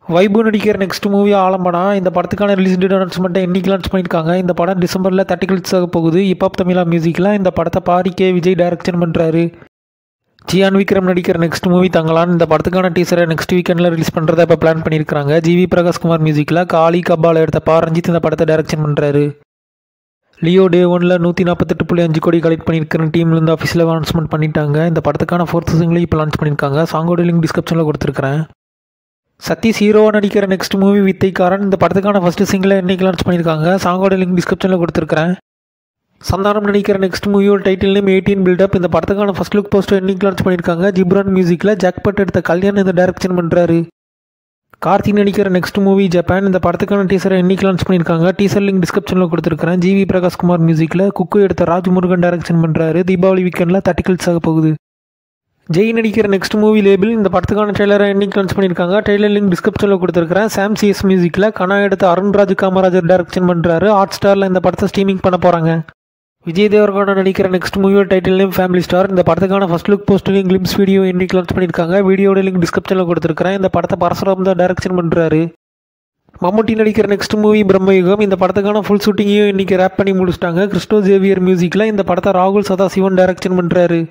Vibe நடிக்கிற next movie ஆலம்பனா. இந்த படத்துக்கான ரிலீஸ் டேட் அனௌன்ஸ்மெண்ட்டை இன்னைக்கு லான்ச் பண்ணியிருக்காங்க. இந்த படம் டிசம்பரில் 30 கிளிக்ஸ் ஆக போகுது. ஹிப்ஹாப் தமிழா மியூசிக்கில் இந்த படத்தை பாரி கே விஜய் டைரக்ஷன் பண்ணுறாரு. ஜியான் விக்ரம் நடிக்கிற நெக்ஸ்ட் மூவி தங்கலான். இந்த படத்துக்கான டீசரை நெக்ஸ்ட் வீக்கெண்டில் ரிலீஸ் பண்ணுறதை இப்போ பிளான் பண்ணியிருக்காங்க. ஜிவி பிரகாஷ்குமார் மியூசிக்கில் காளி கபால எடுத்த பா ரஞ்சித் இந்த படத்தை டைரக்ஷன் பண்ணுறாரு. லியோ டே 1ல் 148.5 கோடி கலெக்ட் பண்ணியிருக்கிற டீம்லேருந்து ஆஃபீஸில் அனௌன்ஸ்மெண்ட் பண்ணிட்டாங்க. இந்த படத்துக்கான 4th சிங்கிளையும் இப்போ லான்ச் பண்ணியிருக்காங்க. சாங்கோட லிங்க் டிஸ்கிரிப்ஷனில் கொடுத்துருக்கிறேன். சதீஷ் ஹீரோவாக நடிக்கிற நெக்ஸ்ட் மூவி வித்தைக்காரன். இந்த படத்துக்கான ஃபர்ஸ்ட் சிங்கிளை இன்னைக்கு லான்ச் பண்ணியிருக்காங்க. சாங்கோட லிங்க் டிஸ்கிரிப்ஷனில் கொடுத்துருக்கிறேன். சந்தானம் நடிக்கிற நெக்ஸ்ட் மூவியோட டைட்டில் நேம் 18 பில்டப். இந்த படத்துக்கான ஃபர்ஸ்ட் லுக் போஸ்டர் இன்னைக்கு லான்ச் பண்ணியிருக்காங்க. ஜிப்ரான் மியூசிக்கில் ஜாக்பாட் எடுத்த கல்யாண் இந்த டைரக்ஷன் பண்ணுறாரு. கார்த்தி நடிக்கிற நெக்ஸ்ட் மூவி ஜப்பான். இந்த படத்துக்கான டீசரை இன்னைக்கு லான்ச் பண்ணியிருக்காங்க. டீசர் லிங்க் டிஸ்கிரிப்ஷனில் கொடுத்துருக்கிறேன். ஜிவி பிரகாஷ்குமார் மியூசிக்கில் குக்கு எடுத்த ராஜ்முருகன் டைரக்ஷன் பண்ணுறாரு. தீபாவளி வீக்கெண்டில் 30 கிளிக்ஸ் ஆக போகுது. ஜெய் நடிக்கிற நெக்ஸ்ட் மூவி லேபிள். இந்த படத்துக்கான ட்ரெய்லரை இன்னைக்கு லான்ச் பண்ணியிருக்காங்க. ட்ரெய்லர் லிங்க் டிஸ்கிரிப்ஷனில் கொடுத்துருக்கிறேன். சாம் சிஎஸ் மியூசிக்கில் கனா எடுத்த அருண்ராஜ் காமராஜர் டைரக்ஷன் பண்ணுறாரு. ஹாட் ஸ்டாரில் இந்த படத்தை ஸ்ட்ரீமிங் பண்ண போகிறாங்க. விஜய் தேவர்கோட நடிக்கிற நெக்ஸ்ட் மூவியோட டைட்டில் நேம் ஃபேமிலி ஸ்டார். இந்த படத்துக்கான ஃபர்ஸ்ட் லுக் போஸ்டரையும் கிளிம்ஸ் வீடியோ இன்னைக்கு லான்ச் பண்ணியிருக்காங்க. வீடியோட லிங்க் டிஸ்கிரிப்ஷனில் கொடுத்துருக்கிறேன். இந்த படத்தை பரசுராம் தான் டைரக்ஷன் பண்ணுறாரு. மம்முட்டி நடிக்கிற நெக்ஸ்ட் மூவி பிரம்மயுகம். இந்த படத்துக்கான ஃபுல் ஷூட்டிங்கையும் இன்னைக்கு ரேப் பண்ணி முடிச்சிட்டாங்க. கிறிஸ்டோ ஜேவியர் மியூசிக்கில் இந்த படத்தை ராகுல் சதாசிவன் டைரக்ஷன் பண்ணுறாரு.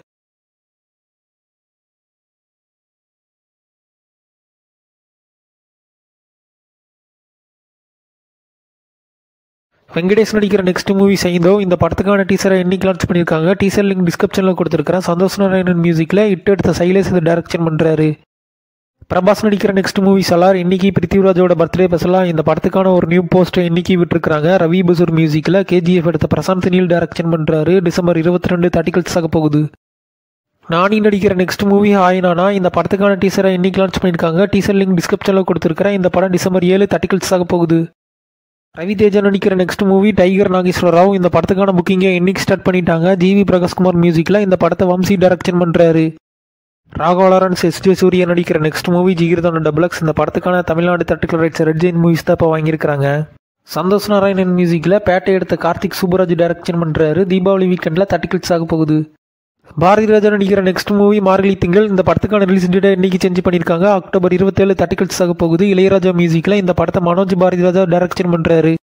வெங்கடேஷ் நடிக்கிற நெக்ஸ்ட் மூவி சைந்தோ. இந்த படத்துக்கான டீசரை இன்னைக்கு லான்ச் பண்ணியிருக்காங்க. டீசர் லிங்க் டிஸ்கிரிப்ஷனில் கொடுத்துருக்கிறேன். சந்தோஷ் நாராயணன் மியூசிக்கில் இட்டு எடுத்த சைலேஷ் இதை டைரக்ஷன் பண்ணுறாரு. பிரபாஸ் நடிக்கிற நெக்ஸ்ட் மூவி சலார். இன்னைக்கு பிருத்திவிராஜோட பர்த்டே ஸ்பெஷலாக இந்த படத்துக்கான ஒரு நியூ போஸ்டர் இன்னைக்கு விட்டுருக்காங்க. ரவி பசூர் மியூசிக்கில் கேஜிஎஃப் எடுத்த பிரசாந்த் நீல் டைரக்ஷன் பண்ணுறாரு. டிசம்பர் 22 30 கிளிக்ஸ் ஆக போகுது. நானி நடிக்கிற நெக்ஸ்ட் மூவி ஆயினானா. இந்த படத்துக்கான டீசரை இன்னைக்கு லான்ச் பண்ணியிருக்காங்க. டீசர் லிங்க் டிஸ்கிரிப்ஷனில் கொடுத்துருக்கிறேன். இந்த படம் டிசம்பர் 7 30 கிளிக்ஸ் ஆக போகுது. ரவி தேஜா நடிக்கிற next movie Tiger Nageswara Rao. இந்த படத்துக்கான புக்கிங்கை இன்னைக்கு ஸ்டார்ட் பண்ணிட்டாங்க. ஜிவி பிரகாஷ்குமார் மியூசிக்கில் இந்த படத்தை வம்சி டைரக்ஷன் பண்ணுறாரு. Raghava Lawrence S J. சூர்யா நடிக்கிற நெக்ஸ்ட் மூவி ஜிகிர்தான டபுள்எக்ஸ். இந்த படத்துக்கான Tamil Nadu theatrical rights Red Giant Movies தான் இப்போ வாங்கியிருக்காங்க. சந்தோஷ் நாராயணன் மியூசிக்கில் பேட்டை எடுத்த கார்த்திக் சுப்புராஜ் டைரக்ஷன் பண்ணுறாரு. தீபாவளி வீக்கெண்டில் 30 கிளிக்ஸ் ஆக போகுது. பாரதி ராஜா நடிக்கிற நெக்ஸ்ட் மூவி மார்கழி திங்கள். இந்த படத்துக்கான ரிலீஸ் டேட்டை இன்னைக்கு சேஞ்ச் பண்ணியிருக்காங்க. அக்டோபர் 27 30 கிளிக்ஸ் ஆக போகுது. இளையராஜா மியூசிக்கில் இந்த படத்தை மனோஜ் பாரதி ராஜா டைரக்ஷன் பண்ணுறாரு.